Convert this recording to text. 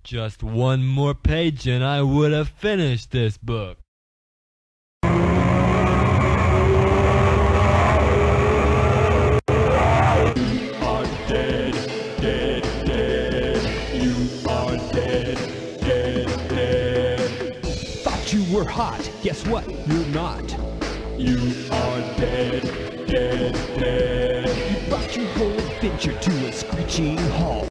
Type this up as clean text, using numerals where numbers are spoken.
Just one more page and I would have finished this book. You were hot, guess what? You're not. You are dead, dead, dead. You brought your whole adventure to a screeching halt.